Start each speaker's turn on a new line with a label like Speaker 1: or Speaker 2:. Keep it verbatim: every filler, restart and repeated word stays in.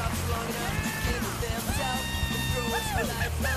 Speaker 1: rough long enough to give them doubt and throw us for life.